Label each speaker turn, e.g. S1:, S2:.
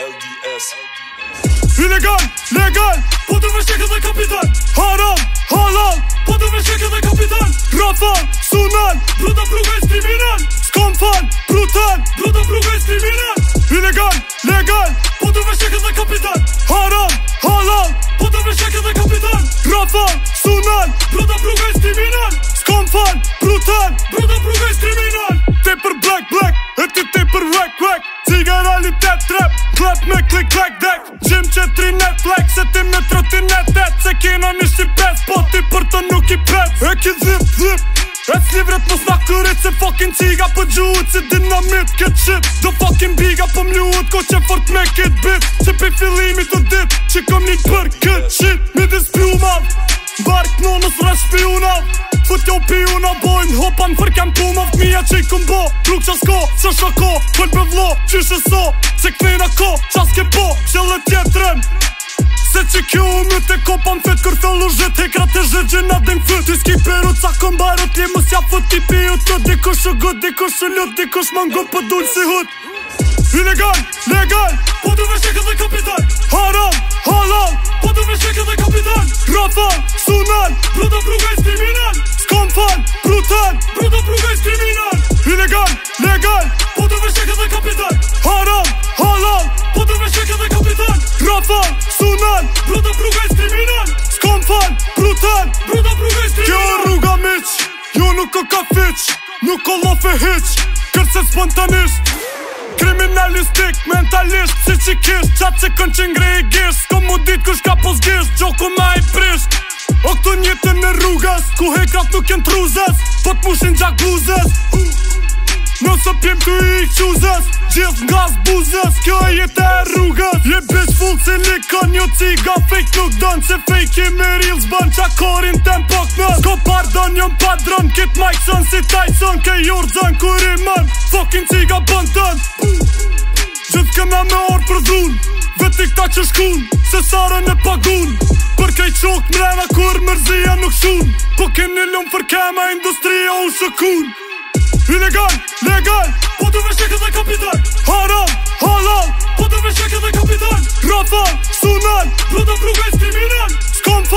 S1: LDS.
S2: Illegal, legal, po të vëshek edhe kapital. Haram, halal, po të vëshek edhe kapital. Rafal, sunal, bruta rrugës kriminal. S'kom fal, brutal, bruta rrugës kriminal. Illegal, legal, po të vëshek edhe kapital. Haram, halal, po të vëshek edhe kapital. Rafal, sunal, bruta rrugës kriminal. S'kom fal, brutal, bruta rrugës kriminal. Te për black, black, e ti te për wack, wack. Cigaralitet trap, clap me klik, klak, dek. Gjim që trinet flex, se ti me trotinet et. Se kena një shqipes, po ti për të nuk i pet. E ki zip, zip, e s'livret mos na kërit. Se fucking ciga për gjuhut si dinamit kët shit. Do fucking biga për mluhut, ko që fort me kët bit. Që pi fillimit të dit, që kom një për kët shit. Midis pjumav, bark nonës rrës pjunav. Fut jo pjuna bojnë, hopan për kem pumov. Mija që i kumbo, truk qa s'ko, që shako. Këll për vlo, qyshe so, se këthejna ko, qa s'ke po, qëllë tjetërën. Se që kjo më të kopan fet, kër thollu zhet, hekra të zhet gjena dhe në fët. Ty s'ki peru ca këmbarot, li mus ja fut t'i piju të. Dikush u gut, dikush u lut, dikush më ngu për dull si hut. Illegal, legal, po të vëshek edhe kapital. Haram, halal, po të vëshek edhe kapital. Rafal, sunal, bruta rrugës kriminal. S'kom fal, brutal, bruta rrugës kriminal. Illegal, legal, po të vëshek edhe kapital. Haram, halal, po të vëshek edhe kapital. Rafal, sunal, bruta rrugës kriminal. S'kom fal, brutal, bruta rrugës kriminal. Kjo rruga miq, jo nuk o ka fiq, nuk o lofe hiq, kërse spontanisht. Kriminalistik, mentalisht, si që kisht. Qatë që kënë që ngre i gisht, s'ko mu dit kush ka pos gisht, gjoku ma i prisht. O këtu njëtën në rrugës, ku hekrat nuk jen truzës, po t'mushin gjak bluzës. Nësë pjem të i quzës, gjithë nga zbuzës, kjo e jetë e rrugës. Je bitch full silikon, jo ciga fake nuk dën, se fake i me real zbën, qa korin tem pok nës. Ko pardon, jom padron, kit Mikeson si Tyson, ke jurdzën kur i mën, fucking ciga bën tën. Gjithë këna me orë për dhun, veti këta që shkun, se sarën e pagun. Për kej qok mrena kur mërzia nuk shun, po keni lumë për kema industria u shëkun. Illegal, legal, po të vëshek edhe kapital. Haram, halal, po të vëshek edhe kapital. Rafal, sunal, bruta rrugës kriminal. S'kom